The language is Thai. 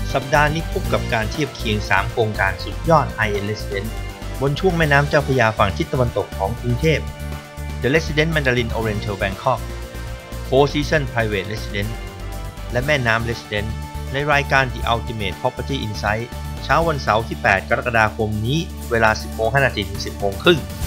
สัปดาห์นี้พบกับการเทียบเคียง3โครงการสุดยอด High-End Residence บนช่วงแม่น้ำเจ้าพระยาฝั่งทิศตะวันตกของกรุงเทพ The Residence Mandarin Oriental Bangkok Four Seasons Private Residence และแม่น้ำ Residence ในรายการ The Ultimate Property Insight เช้าวันเสาร์ที่ 8 กรกฎาคมนี้เวลา 10:05 น. ถึง 10:30 น.